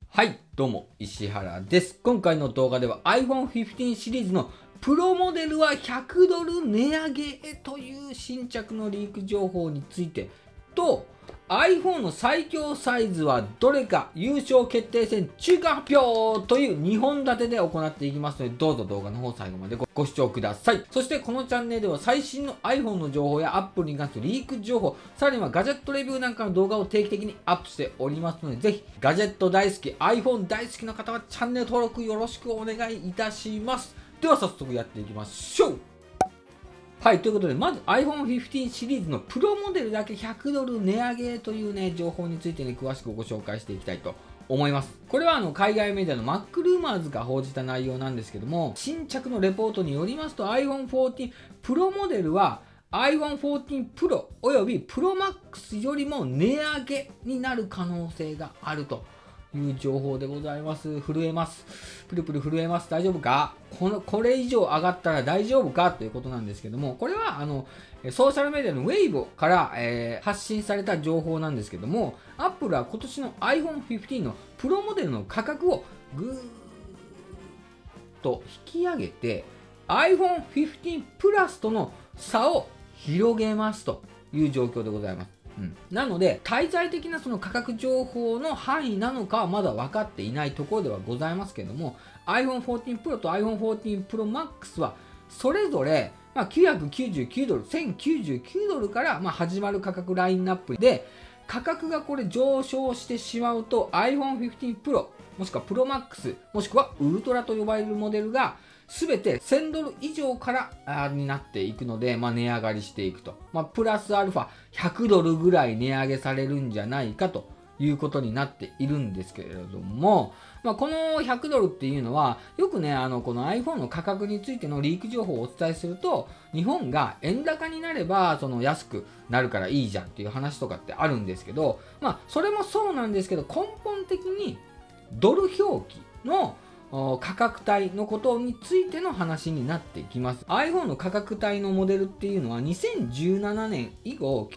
はい、どうも、石原です。今回の動画では iPhone 15シリーズのプロモデルは100ドル値上げへという新着のリーク情報についてと、iPhone の最強サイズはどれか優勝決定戦中間発表という2本立てで行っていきますので、どうぞ動画の方最後までご視聴ください。そしてこのチャンネルでは最新の iPhone の情報や Apple に関するリーク情報、さらにはガジェットレビューなんかの動画を定期的にアップしておりますので、ぜひガジェット大好き、iPhone 大好きな方はチャンネル登録よろしくお願いいたします。では早速やっていきましょう。はい、ということで、まず iPhone 15シリーズのプロモデルだけ100ドル値上げというね、情報についてね、詳しくご紹介していきたいと思います。これは海外メディアの MacRumors が報じた内容なんですけども、新着のレポートによりますと iPhone 14 Pro モデルは iPhone 14 Pro および Pro Max よりも値上げになる可能性があるという情報でございます。震えます。プルプル震えます。大丈夫か？これ以上上がったら大丈夫かということなんですけども、これはソーシャルメディアの Weibo から、発信された情報なんですけども、Apple は今年の iPhone 15のプロモデルの価格をぐーっと引き上げて iPhone 15 Plus との差を広げますという状況でございます。なので、滞在的なその価格情報の範囲なのかはまだ分かっていないところではございますけれども、iPhone 14 Pro と iPhone 14 Pro Max はそれぞれ999ドル、1099ドルから始まる価格ラインナップで、価格がこれ上昇してしまうと iPhone 15 Pro、もしくは Pro Max、もしくはウルトラと呼ばれるモデルが全て1000ドル以上からになっていくので、値上がりしていくと。プラスアルファ100ドルぐらい値上げされるんじゃないかということになっているんですけれども、この100ドルっていうのは、よくね、この iPhone の価格についてのリーク情報をお伝えすると、日本が円高になれば、安くなるからいいじゃんっていう話とかってあるんですけど、それもそうなんですけど、根本的にドル表記の価格帯のことについての話になってきます。iPhone の価格帯のモデルっていうのは2017年以降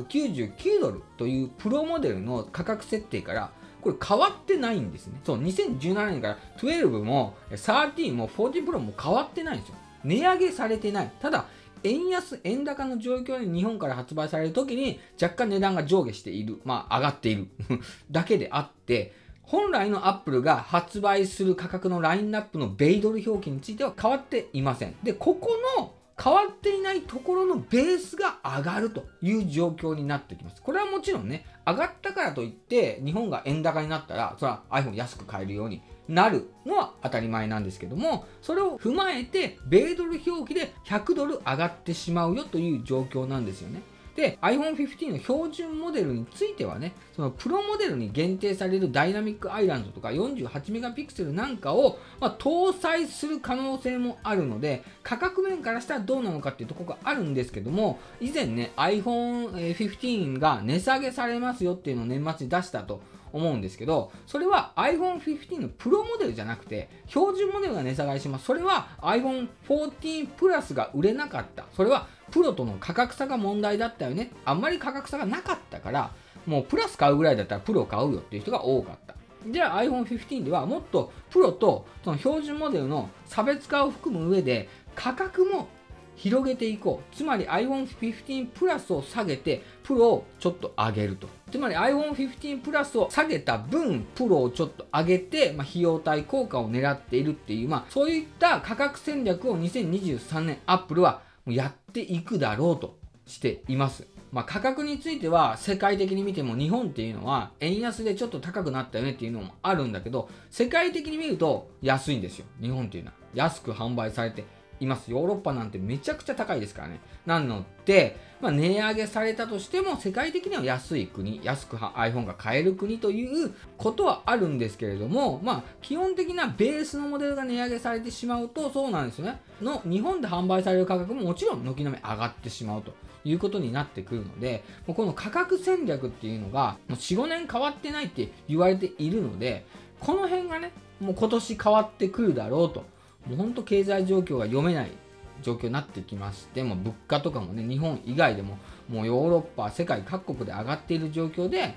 999ドルというプロモデルの価格設定からこれ変わってないんですね。そう、2017年から12も13も14 Pro も変わってないんですよ。値上げされてない。ただ、円安、円高の状況で日本から発売されるときに若干値段が上下している。上がっているだけであって、本来のアップルが発売する価格のラインナップの米ドル表記については変わっていません。で、ここの変わっていないところのベースが上がるという状況になってきます。これはもちろんね、上がったからといって日本が円高になったら、それは iPhone 安く買えるようになるのは当たり前なんですけども、それを踏まえて米ドル表記で100ドル上がってしまうよという状況なんですよね。で、iPhone 15の標準モデルについてはね、そのプロモデルに限定されるダイナミックアイランドとか48メガピクセルなんかを、搭載する可能性もあるので、価格面からしたらどうなのかっていうところがあるんですけども、以前ね、iPhone 15が値下げされますよっていうのを年末に出したと思うんですけど、それは iPhone 15のプロモデルじゃなくて標準モデルが値下がりします。それは iPhone 14 Plus が売れなかった。それはプロとの価格差が問題だったよね。あんまり価格差がなかったから、もうプラス買うぐらいだったらプロ買うよっていう人が多かった。じゃあ iPhone 15ではもっとプロとその標準モデルの差別化を含む上で価格も広げていこう。つまり iPhone 15 Plus を下げてプロをちょっと上げると。つまり iPhone 15 Plus を下げた分プロをちょっと上げて、費用対効果を狙っているっていう、そういった価格戦略を2023年 Apple はやっていくだろうとしています。価格については世界的に見ても日本っていうのは円安でちょっと高くなったよねっていうのもあるんだけど、世界的に見ると安いんですよ。日本っていうのは安く販売されています。ヨーロッパなんてめちゃくちゃ高いですからね。なので、値上げされたとしても世界的には安い国、安く iPhone が買える国ということはあるんですけれども、基本的なベースのモデルが値上げされてしまうとそうなんですよね。日本で販売される価格ももちろん軒並み上がってしまうということになってくるので、この価格戦略っていうのがもう 4,5 年変わってないって言われているので、この辺がね、もう今年変わってくるだろうと。もう本当経済状況が読めない状況になってきまして、物価とかもね、日本以外でももうヨーロッパ、世界各国で上がっている状況で、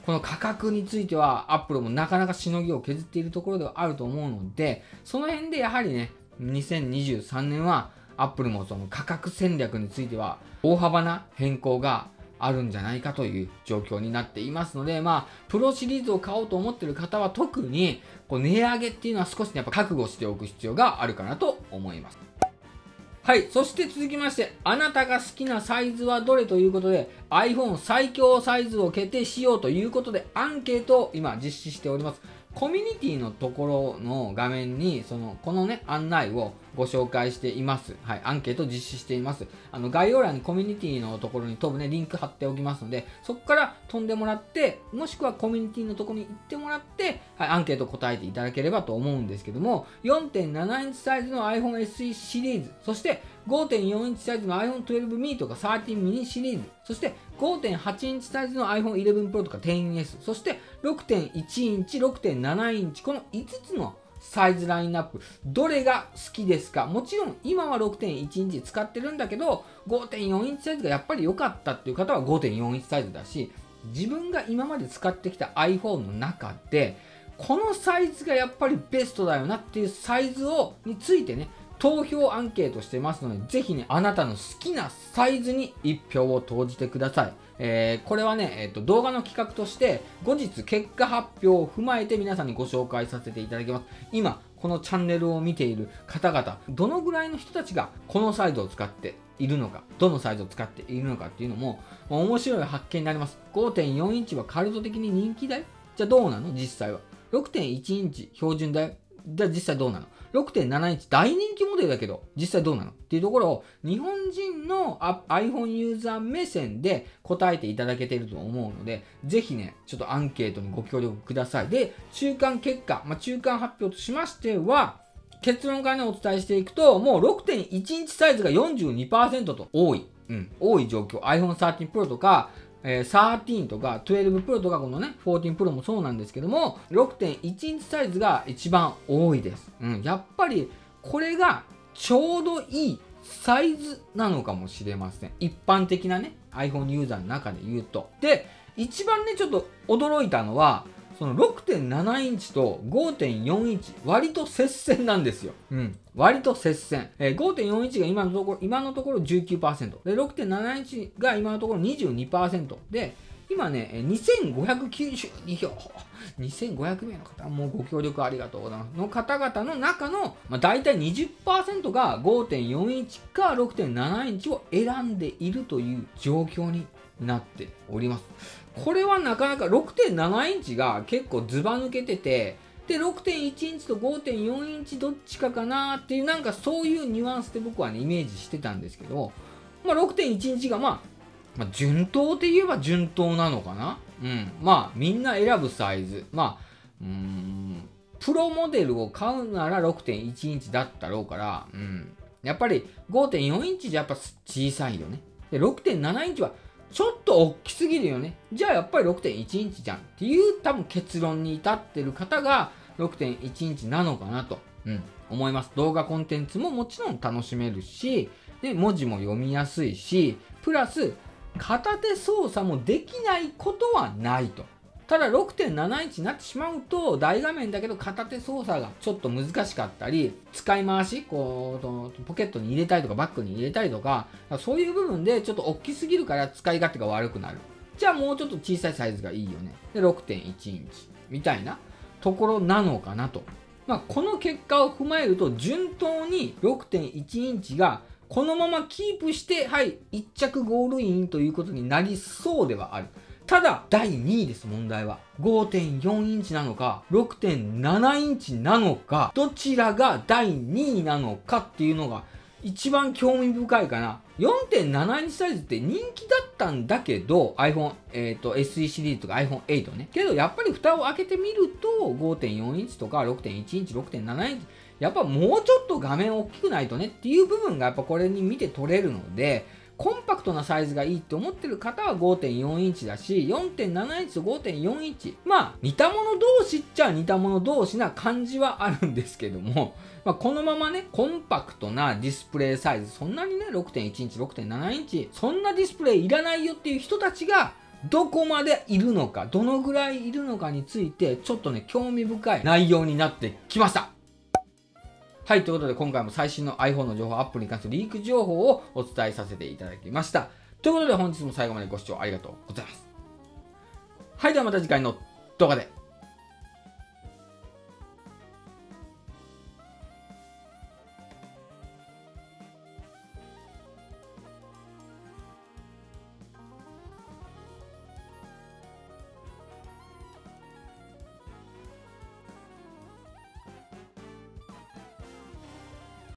この価格については、アップルもなかなかしのぎを削っているところではあると思うので、その辺でやはりね、2023年は、アップルもその価格戦略については、大幅な変更があるんじゃないかという状況になっていますので、プロシリーズを買おうと思っている方は特に、値上げっていうのは少しやっぱ覚悟しておく必要があるかなと思います。はい。そして続きまして、あなたが好きなサイズはどれということで、iPhone 最強サイズを決定しようということで、アンケートを今実施しております。コミュニティのところの画面に、このね、案内をご紹介しています。はい。アンケートを実施しています。概要欄にコミュニティのところに飛ぶね、リンク貼っておきますので、そこから飛んでもらって、もしくはコミュニティのところに行ってもらって、はい、アンケート答えていただければと思うんですけども、4.7 インチサイズの iPhone SE シリーズ、そして 5.4 インチサイズの iPhone 12 mini とか13 mini シリーズ、そして 5.8 インチサイズの iPhone 11 Pro とか 10S、そして 6.1 インチ、6.7 インチ、この5つのサイズラインナップ、どれが好きですか？もちろん今は 6.1 インチ使ってるんだけど、5.4 インチサイズがやっぱり良かったっていう方は 5.4 インチサイズだし、自分が今まで使ってきた iPhone の中で、このサイズがやっぱりベストだよなっていうサイズについてね、投票アンケートしてますので、ぜひね、あなたの好きなサイズに1票を投じてください。これはね、動画の企画として、後日結果発表を踏まえて皆さんにご紹介させていただきます。今、このチャンネルを見ている方々、どのぐらいの人たちがこのサイズを使っているのか、どのサイズを使っているのかっていうのも、面白い発見になります。5.4 インチはカルト的に人気だよ。じゃあどうなの？実際は。6.1 インチ標準だよ。じゃあ実際どうなの？ 6.7 インチ大人気モデルだけど、実際どうなのっていうところを、日本人の iPhone ユーザー目線で答えていただけていると思うので、ぜひね、ちょっとアンケートにご協力ください。で、中間結果、中間発表としましては、結論からね、お伝えしていくと、もう 6.1 インチサイズが 42% と多い。多い状況。iPhone 13 Pro とか、13とか12 Pro とかこのね14 Pro もそうなんですけども 6.1 インチサイズが一番多いです、やっぱりこれがちょうどいいサイズなのかもしれません。一般的なね iPhone ユーザーの中で言うと。で一番ねちょっと驚いたのはその 6.7 インチと 5.4 インチ割と接戦なんですよ。割と接戦。5.4 インチが今のところ 19%。で、6.7 インチが今のところ 22%。で、今ね、2592票。2500名の方、もうご協力ありがとうございます。の方々の中の、大体 20% が 5.4 インチか 6.7 インチを選んでいるという状況になっております。これはなかなか 6.7 インチが結構ズバ抜けてて、で 6.1 インチと 5.4 インチどっちかかなっていうなんかそういうニュアンスで僕はねイメージしてたんですけど、6.1 インチが順当って言えば順当なのかな。みんな選ぶサイズ。プロモデルを買うなら 6.1 インチだったろうから、やっぱり 5.4 インチじゃやっぱ小さいよね。で 6.7 インチはちょっと大きすぎるよね。じゃあやっぱり 6.1 インチじゃんっていう多分結論に至ってる方が 6.1 インチなのかなと、思います。動画コンテンツももちろん楽しめるし、で文字も読みやすいし、プラス片手操作もできないことはないと。ただ 6.7 インチになってしまうと大画面だけど片手操作がちょっと難しかったり、使い回しポケットに入れたりとかバッグに入れたりとか、そういう部分でちょっと大きすぎるから使い勝手が悪くなる。じゃあもうちょっと小さいサイズがいいよね。で 6.1 インチみたいなところなのかなと。この結果を踏まえると順当に 6.1 インチがこのままキープして1着ゴールインということになりそうではある。ただ第2位です。問題は 5.4 インチなのか 6.7 インチなのか、どちらが第2位なのかっていうのが一番興味深いかな。 4.7 インチサイズって人気だったんだけど iPhone、SE シリーズとか iPhone8 ね。けどやっぱり蓋を開けてみると 5.4 インチとか 6.1 インチ 6.7 インチやっぱもうちょっと画面大きくないとねっていう部分がやっぱこれに見て取れるので、コンパクトなサイズがいいって思ってる方は 5.4 インチだし、4.7 インチと 5.4 インチ。似た者同士っちゃ似た者同士な感じはあるんですけども、このままね、コンパクトなディスプレイサイズ、そんなにね、6.1 インチ、6.7 インチ、そんなディスプレイいらないよっていう人たちが、 どこまでいるのか、どのぐらいいるのかについて、ちょっとね、興味深い内容になってきました。はい、ということで今回も最新の iPhone の情報、アップルに関するリーク情報をお伝えさせていただきました。ということで本日も最後までご視聴ありがとうございます。はい、ではまた次回の動画で。